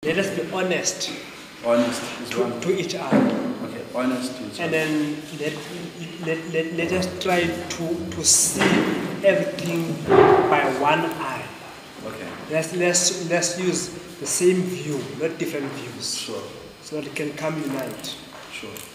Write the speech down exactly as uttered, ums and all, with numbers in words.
Let us be honest. Honest is to, one. to each other. Okay, honest to each and other. And then let, let, let, let us try to, to see everything by one eye. Okay. Let's, let's, let's use the same view, not different views. Sure. So that it can come unite. Sure.